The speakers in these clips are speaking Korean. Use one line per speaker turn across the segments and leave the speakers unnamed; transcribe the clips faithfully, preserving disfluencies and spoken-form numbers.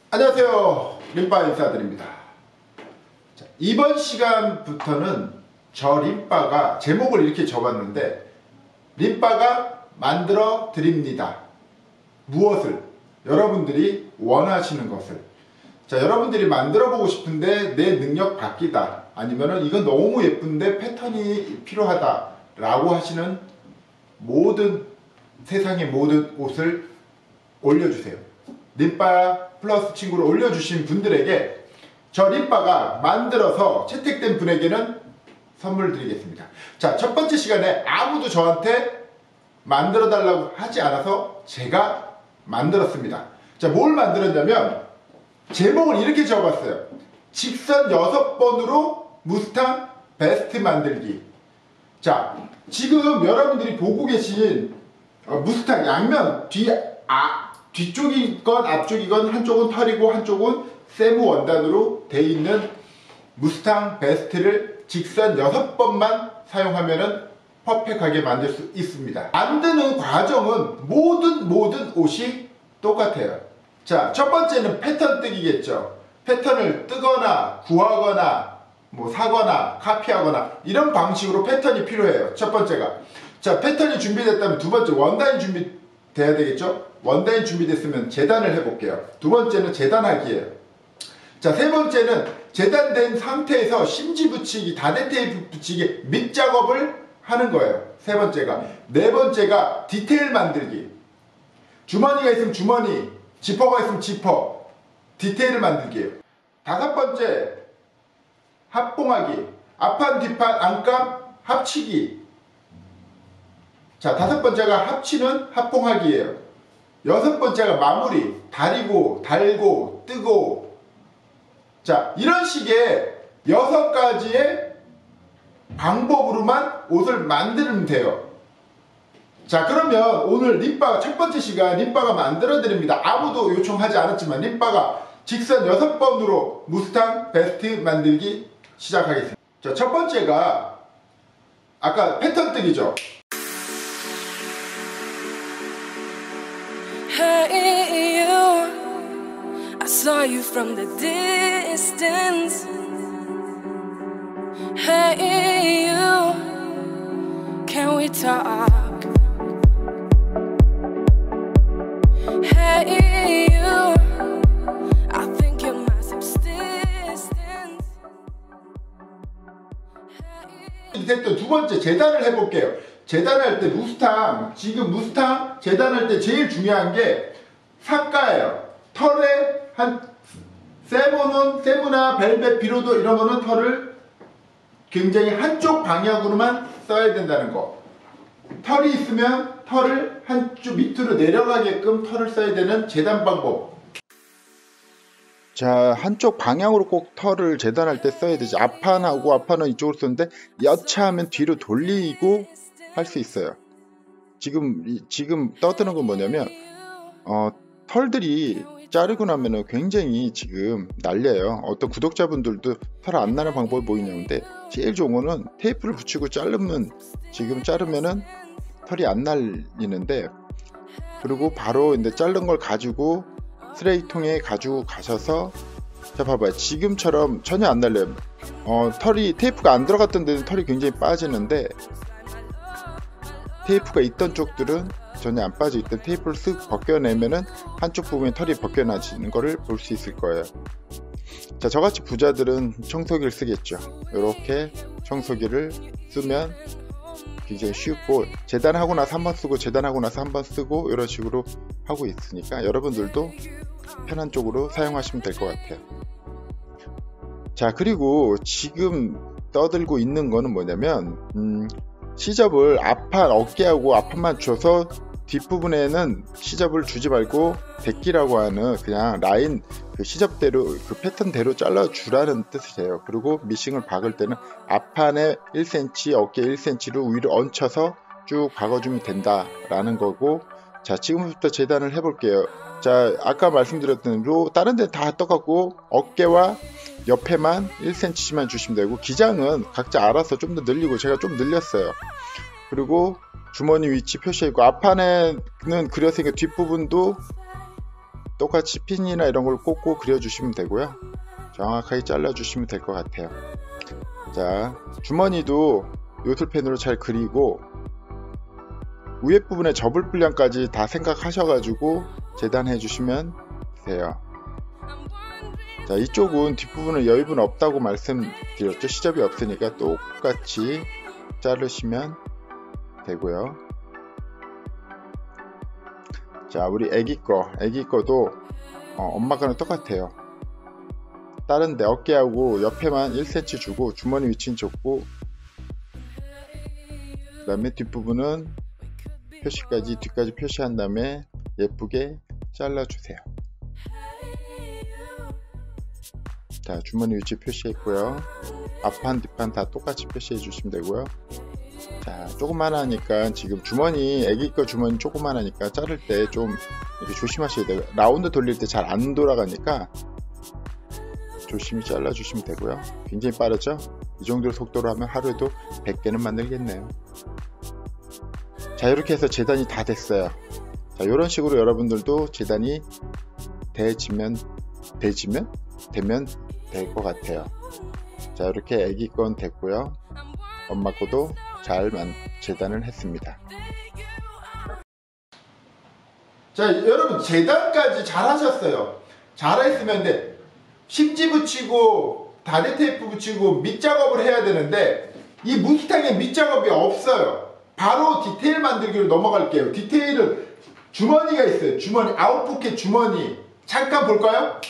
안녕하세요, 림빠 인사드립니다. 자, 이번 시간부터는 저 림빠가 제목을 이렇게 적었는데, 림빠가 만들어 드립니다. 무엇을? 여러분들이 원하시는 것을. 자, 여러분들이 만들어 보고 싶은데 내 능력 밖이다, 아니면은 이건 너무 예쁜데 패턴이 필요하다 라고 하시는 모든, 세상의 모든 옷을 올려주세요. 림빠 플러스 친구를 올려주신 분들에게 저 림빠가 만들어서 채택된 분에게는 선물 드리겠습니다. 자, 첫 번째 시간에 아무도 저한테 만들어 달라고 하지 않아서 제가 만들었습니다. 자, 뭘 만들었냐면 제목을 이렇게 적어봤어요. 직선 여섯 번으로 무스탕 베스트 만들기. 자, 지금 여러분들이 보고 계신 어, 무스탕 양면 뒤, 아, 뒤쪽이건 앞쪽이건 한쪽은 털이고 한쪽은 세무 원단으로 되어 있는 무스탕 베스트를 직선 여섯 번만 사용하면은 퍼펙트하게 만들 수 있습니다. 만드는 과정은 모든 모든 옷이 똑같아요. 자, 첫 번째는 패턴 뜨기겠죠. 패턴을 뜨거나 구하거나 뭐 사거나 카피하거나 이런 방식으로 패턴이 필요해요. 첫 번째가. 자, 패턴이 준비됐다면 두 번째 원단이 준비돼야 되겠죠. 원단이 준비됐으면 재단을 해볼게요. 두 번째는 재단하기예요. 자, 세 번째는 재단된 상태에서 심지 붙이기, 다대 테이프 붙이기, 밑 작업을 하는 거예요. 세 번째가. 네 번째가 디테일 만들기. 주머니가 있으면 주머니, 지퍼가 있으면 지퍼, 디테일을 만들기예요. 다섯 번째, 합봉하기. 앞판, 뒷판, 안감, 합치기. 자, 다섯 번째가 합치는 합봉하기예요. 여섯 번째가 마무리, 다리고, 달고, 뜨고. 자, 이런 식의 여섯 가지의 방법으로만 옷을 만들면 돼요. 자, 그러면 오늘 림빠가 첫 번째 시간 림빠가 만들어 드립니다. 아무도 요청하지 않았지만 림빠가 직선 여섯 번으로 무스탕 베스트 만들기 시작하겠습니다. 자, 첫 번째가 아까 패턴 뜨기죠.
Hey you, I saw you from the distance. Hey you, can we talk? Hey you, I think you're my subsistence.
이제 또 두 번째 재단을 해볼게요. 재단할 때 무스탕, 지금 무스탕 재단할 때 제일 중요한 게 삭가예요. 털에 한 세모는, 세모나 벨벳, 비로도 이런 거는 털을 굉장히 한쪽 방향으로만 써야 된다는 거. 털이 있으면 털을 한쪽 밑으로 내려가게끔 털을 써야 되는 재단 방법. 자, 한쪽 방향으로 꼭 털을 재단할 때 써야 되지. 앞판하고 앞판은 이쪽으로 쓰는데 여차하면 뒤로 돌리고 할 수 있어요. 지금 지금 떠드는 건 뭐냐면 어, 털들이 자르고 나면은 굉장히 지금 날려요. 어떤 구독자분들도 털 안 나는 방법이 뭐냐는데 제일 좋은 거는 테이프를 붙이고 자르면, 지금 자르면은 털이 안 날리는데, 그리고 바로 이제 자른 걸 가지고 쓰레기통에 가지고 가셔서, 자 봐봐요, 지금처럼 전혀 안 날려요. 어, 털이 테이프가 안 들어갔던 데는 털이 굉장히 빠지는데 테이프가 있던 쪽들은 전혀 안 빠져 있던 테이프를 쓱 벗겨내면은 한쪽 부분에 털이 벗겨나지는 거를 볼 수 있을 거예요. 자, 저같이 부자들은 청소기를 쓰겠죠. 이렇게 청소기를 쓰면 굉장히 쉽고, 재단하고 나서 한 번 쓰고 재단하고 나서 한 번 쓰고 이런 식으로 하고 있으니까 여러분들도 편한 쪽으로 사용하시면 될 것 같아요. 자, 그리고 지금 떠들고 있는 거는 뭐냐면 음, 시접을 앞판, 어깨하고 앞판만 줘서 뒷부분에는 시접을 주지 말고 데끼라고 하는 그냥 라인, 그 시접대로, 그 패턴대로 잘라 주라는 뜻이에요. 그리고 미싱을 박을 때는 앞판에 일 센티미터, 어깨 일 센티미터로 위로 얹혀서 쭉 박아주면 된다 라는 거고. 자, 지금부터 재단을 해 볼게요. 자, 아까 말씀드렸던 요 다른 데 다 똑같고 어깨와 옆에만 일 센티미터만 주시면 되고, 기장은 각자 알아서 좀 더 늘리고, 제가 좀 늘렸어요. 그리고 주머니 위치 표시했고, 앞판에는 그려서 뒷부분도
똑같이 핀이나 이런 걸 꽂고 그려주시면 되고요. 정확하게 잘라주시면 될 것 같아요. 자, 주머니도 요술펜으로 잘 그리고 위에 부분에 접을 분량까지 다 생각하셔가지고 재단해 주시면 돼요. 자, 이쪽은 뒷부분은 여유분 없다고 말씀드렸죠. 시접이 없으니까 똑같이 자르시면 되고요. 자, 우리 애기 거, 애기 거도 어, 엄마 거는 똑같아요. 다른데 어깨하고 옆에만 일 센티미터 주고 주머니 위치는 줬고, 그 다음에 뒷부분은 표시까지 뒤까지 표시한 다음에 예쁘게 잘라주세요. 자, 주머니 위치 표시했고요. 앞판 뒷판 다 똑같이 표시해 주시면 되고요. 자, 조그만하니까 지금 주머니, 애기 거 주머니 조그만하니까 자를 때 좀 이렇게 조심하셔야 돼요. 라운드 돌릴 때 잘 안 돌아가니까 조심히 잘라 주시면 되고요. 굉장히 빠르죠? 이 정도 속도로 하면 하루에도 백 개는 만들겠네요. 자, 이렇게 해서 재단이 다 됐어요. 자, 이런 식으로 여러분들도 재단이 되지면 되지면 되면 될 것 같아요. 자, 이렇게 애기 건 됐고요. 엄마 거도 잘 재단을 했습니다.
자, 여러분 재단까지 잘 하셨어요. 잘 했으면 돼. 심지 붙이고 다리 테이프 붙이고 밑작업을 해야 되는데 이 무기탕에 밑작업이 없어요. 바로 디테일 만들기로 넘어갈게요. 디테일은 주머니가 있어요. 주머니, 아웃포켓 주머니 잠깐 볼까요?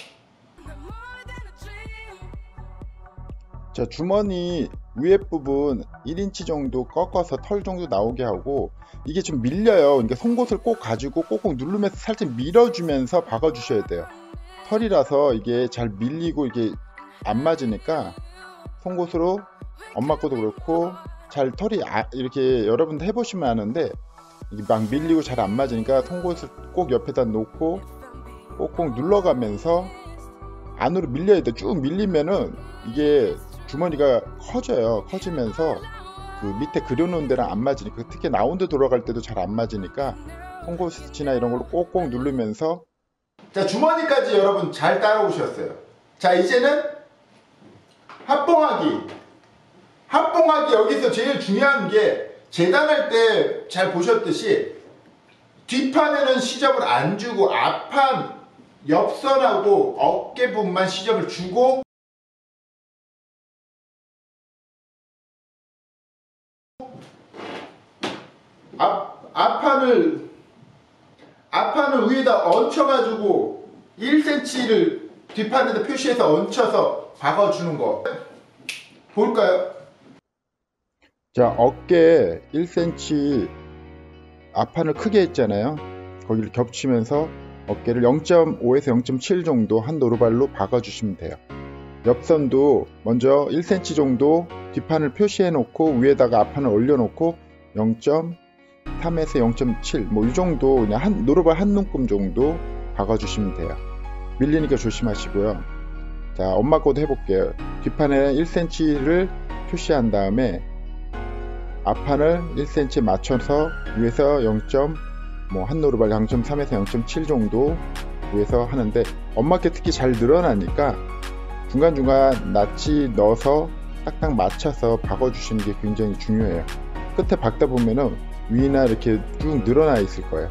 자, 주머니 위에 부분 일 인치 정도 꺾어서 털 정도 나오게 하고, 이게 좀 밀려요. 그러니까 송곳을 꼭 가지고 꼭꼭 누르면서 살짝 밀어주면서 박아 주셔야 돼요. 털이라서 이게 잘 밀리고 이게 안 맞으니까 송곳으로, 엄마 것도 그렇고 잘 털이 아, 이렇게 여러분도 해보시면 아는데 이게 막 밀리고 잘 안 맞으니까 송곳을 꼭 옆에다 놓고 꼭꼭 눌러가면서 안으로 밀려야 돼. 쭉 밀리면은 이게 주머니가 커져요. 커지면서 그 밑에 그려놓은 데랑 안 맞으니까, 특히 라운드 돌아갈 때도 잘 안 맞으니까 송곳이나 이런 걸로 꼭꼭 누르면서.
자, 주머니까지 여러분 잘 따라오셨어요. 자, 이제는 합봉하기. 합봉하기, 여기서 제일 중요한 게 재단할 때 잘 보셨듯이 뒷판에는 시접을 안 주고 앞판 옆선하고 어깨 부분만 시접을 주고, 앞, 앞판을 앞판을 위에다 얹혀가지고 일 센티미터를 뒷판에다 표시해서 얹혀서 박아주는 거 볼까요?
자, 어깨 일 센티미터 앞판을 크게 했잖아요. 거기를 겹치면서 어깨를 영 점 오에서 영 점 칠 정도 한 노루발로 박아 주시면 돼요. 옆선도 먼저 일 센티미터 정도 뒷판을 표시해 놓고 위에다가 앞판을 올려 놓고 영 점 삼에서 영 점 칠 뭐 이 정도 그냥 한 노루발 한 눈금 정도 박아 주시면 돼요. 밀리니까 조심하시고요. 자, 엄마 거도 해볼게요. 뒷판에 일 센티미터를 표시한 다음에 앞판을 일 센티미터 맞춰서 위에서 영. 뭐 한 노루발 영 점 삼에서 영 점 칠 정도 위에서 하는데, 엄마께 특히 잘 늘어나니까 중간중간 낫지 넣어서 딱딱 맞춰서 박아 주시는 게 굉장히 중요해요. 끝에 박다 보면은 위나 이렇게 쭉 늘어나 있을 거예요.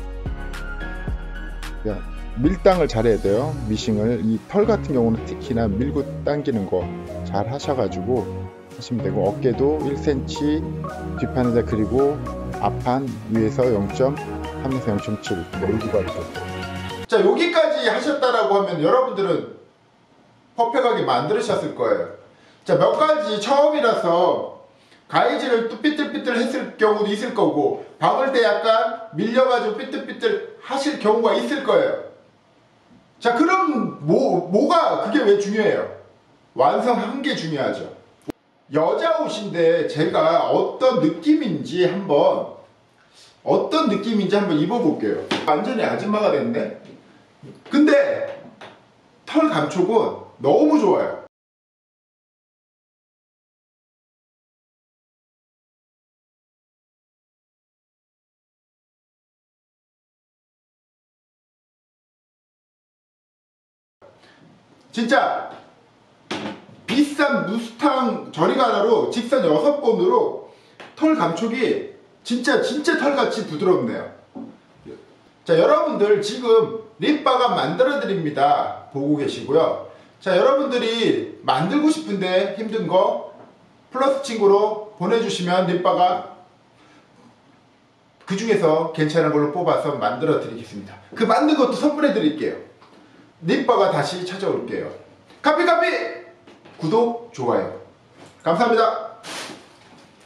그러니까 밀당을 잘해야 돼요. 미싱을. 이 털 같은 경우는 특히나 밀고 당기는 거 잘 하셔가지고 하시면 되고, 어깨도 일 센티미터 뒷판에다 그리고 앞판 위에서 영 점 삼에서 영 점 칠 몰두가 있고.
자, 여기까지 하셨다라고 하면 여러분들은 퍼펙트하게 만들으셨을 거예요. 자, 몇 가지 처음이라서 가위질을 또 삐뚤삐뚤 했을 경우도 있을 거고, 박을 때 약간 밀려가지고 삐뚤삐뚤 하실 경우가 있을 거예요. 자, 그럼 뭐, 뭐가 그게 왜 중요해요? 완성한 게 중요하죠. 여자 옷인데 제가 어떤 느낌인지 한번 어떤 느낌인지 한번 입어볼게요. 완전히 아줌마가 됐네. 근데 털 감촉은 너무 좋아요. 진짜 비싼 무스탕 저리가 하나로 직선 여섯 번으로 털 감촉이 진짜 진짜 털같이 부드럽네요. 자, 여러분들 지금 립바가 만들어 드립니다. 보고 계시고요. 자, 여러분들이 만들고 싶은데 힘든 거 플러스 친구로 보내주시면 립바가 그 중에서 괜찮은 걸로 뽑아서 만들어 드리겠습니다. 그 만든 것도 선물해 드릴게요. 립바가 다시 찾아올게요. 카피 카피! 구독, 좋아요. 감사합니다.